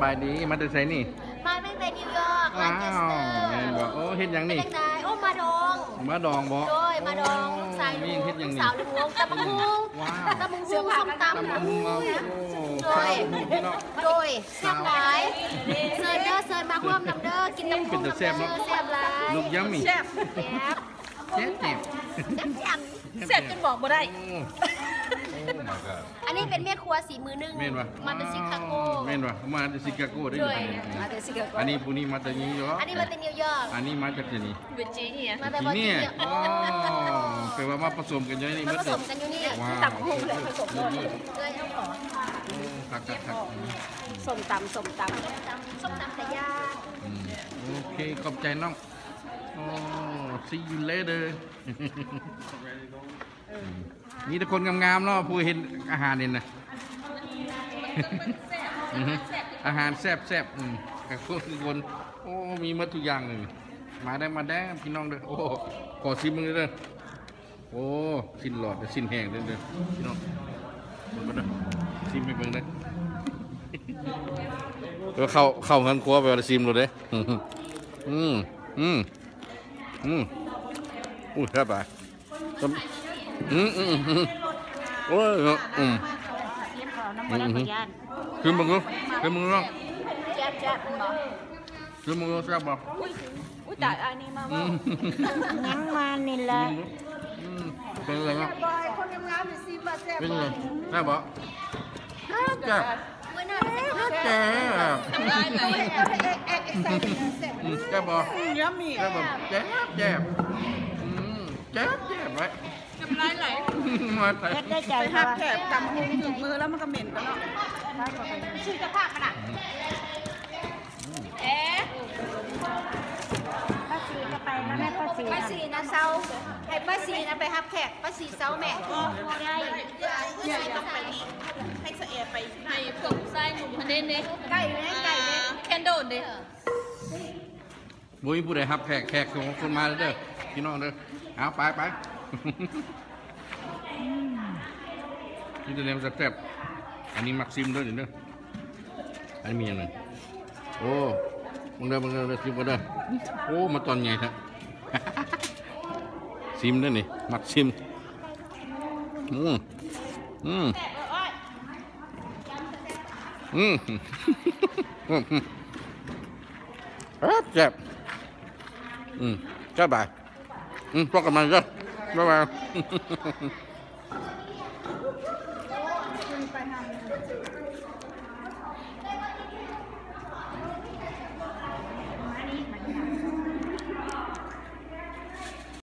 บายดีมาจะใส่นี่มาไม่ไปนิวยอร์กว้าวเห็นบอกโอ้เฮ็ดยังนี่โอ้มาดองบอกโดยมาดองสายลุงสาวลุงวงตะมุงตะมุงเสื้อผ้าตำโดยแซ่บหลายเซิร์เดอร์เซิร์มาร่วมนำเด้อกินน้ำพุแซ่บหลายลูกยัมมี่แซ่บจนบอกบ่ได้อันนี้เป็นแม่ครัวสีมือนึ่งมาจากชิคาโกมาจากชิคาโกได้ยังไงอันนี้ปูนี่มาจากนิวยอร์กอันนี้มาจากนิวยอร์กอันนี้มาจากที่นี่เวอร์จิเนียมาจากเวอร์จิเนียแปลว่ามาผสมกันอยู่นี่ผสมกันอยู่นี่ตับหุ้งเลยผสมเลยตักส้มตำแต่ย่างโอเคขอบใจน้องsee you later มีแต่คนงามๆเนาะผู้เห็นอาหารนี่นะอาหารแซ่บกับคนโอ้มีมาทุกอย่างเลยมาได้พี่น้องเด้อโอ้ขอซิมมึงเด้อโอ้สิ้นหลอดสิ้นแห้งเด้อพี่น้องมาเด้อซิมไปเบิ่งเด้อแล้วเข้าเงินครัวไปซิมเลยเด้อุ้ยครับไปโอ้ยคือมึงเนาะคือมึงเนาะแซ่บบ่อุ้ยแต่อันนี้มาว่างั้นมานี่แหละเป็นอะไรเนาะคนงามๆสิมาแซ่บเป็นอะไรแซ่บบ่แซ่บแซ่บบ่ยัมมี่แซ่บบ่แซ่บไว้น้ำลายไหลมาได้ใจไปหักแถบกำหุ้งถึงมือแล้วมันก็เหม็นกันเนาะชื่อจะพากขนาดป้าซีจะไปแล้วแม่ป้าซีนะเซาให้ป้าซีนะไปหักแขกป้าซีเซาแม่ได้เนี่ยต้องไปให้เสียไปให้พวกไส้หนุ่มพันเดนเนี่ยไก่แคนโดนเนี่ยบุ้ยผู้ใดหับแขกของคนมาเด้อพี่น้องเด้อเอาไปนี่จะเลี้ยงแซ่บอันนี้มักซิมด้วยเด้ออันนี้มีอะไรโอ้มึงเด้อซิมกันเด้อโอ้มาตอนไงฮะซิมด้วยนี่มักซิมแซ่บจ้าบ่ายพวกกันมาจ้ะบ๊ายบาย